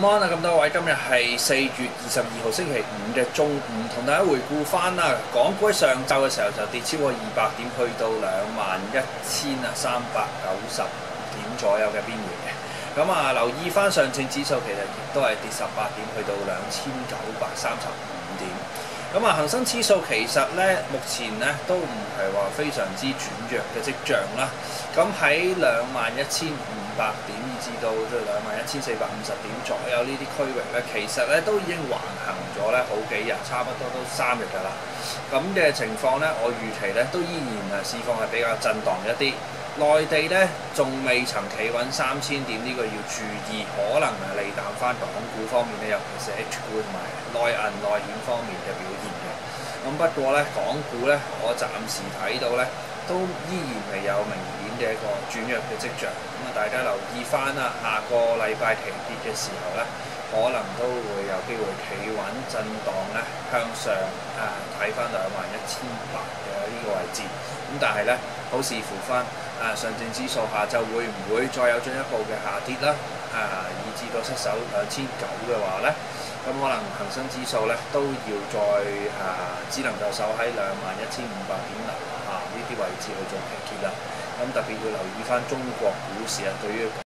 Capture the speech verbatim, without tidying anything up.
安啊，咁多位，今日係四月二十二號星期五嘅中午，同大家回顧翻啦。港股喺上晝嘅時候就跌超過二百點，去到兩萬一千啊三百九十點左右嘅邊緣嘅。咁啊，留意翻上證指數，其實亦都係跌十八點，去到兩千九百三十五點。咁啊，恒生指數其實咧，目前咧都唔係話非常之轉弱嘅跡象啦。咁喺兩萬一千五百點以至到即係兩萬一千四百五十點左右呢啲區域咧，其實咧都已經橫行咗咧好幾日，差不多都三日㗎啦。咁嘅情況咧，我預期咧都依然係市況係比較震盪一啲。內地咧仲未曾企穩三千點，呢、這個要注意，可能係利淡翻港股方面咧，尤其是 H 股同埋內銀內險方面嘅表現嘅。咁不過咧，港股咧，我暫時睇到咧，都依然未有明顯嘅一個轉弱嘅跡象。咁啊，大家留意翻啦，下個禮拜期跌嘅時候咧，可能都會有機會企穩震盪咧向上啊，睇翻兩萬一千八嘅呢個位置。咁但係咧，好視乎翻啊上證指數下晝會唔會再有進一步嘅下跌啦？啊，以至到失守兩千九嘅話咧，咁可能恒生指數咧都要再啊，只能夠守喺兩萬一千五百點樓下呢啲位置去做期結啦。咁特別要留意翻中國股市啊，對於